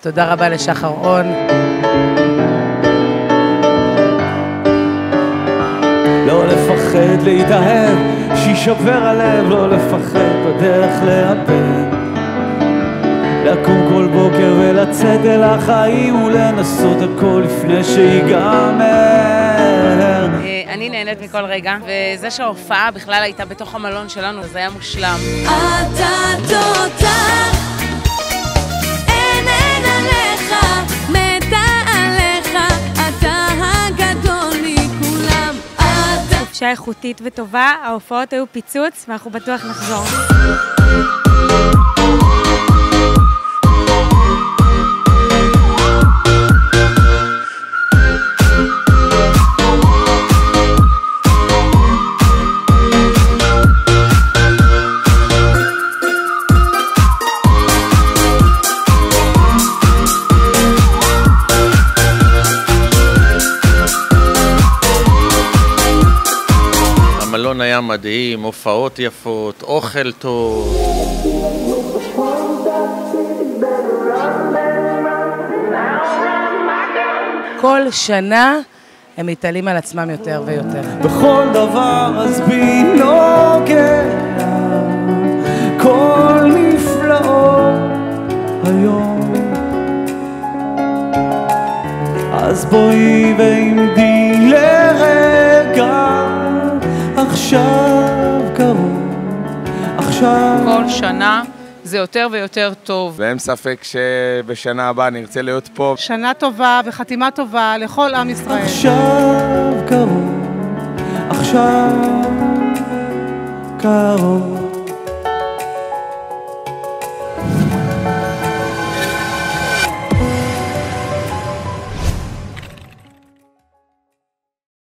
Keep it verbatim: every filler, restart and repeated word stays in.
תודה רבה לשחר און. לא לפחד להתאהב, שישבר הלב, לא לפחד בדרך לאבד. לקום כל בוקר ולצאת אל החיים ולנסות הכל לפני שיגמר. אני נהנית מכל רגע, וזה שההופעה בכלל הייתה בתוך המלון שלנו, זה היה מושלם. אתה תותח, אין אין עליך, מתה עליך, אתה הגדול מכולם. חופשה איכותית וטובה, ההופעות היו פיצוץ, ואנחנו בטוח נחזור. המלון היה מדהים, הופעות יפות, אוכל טוב. כל שנה הם מתעלים על עצמם יותר ויותר. בכל דבר אז בי נוגע, כל נפלאות היום. אז בואי ועמדי לרגע, עכשיו קרוב, עכשיו. כל שנה זה יותר ויותר טוב. ואין ספק שבשנה הבאה נרצה להיות פה. שנה טובה וחתימה טובה לכל עם ישראל. עכשיו קרוב, עכשיו קרוב.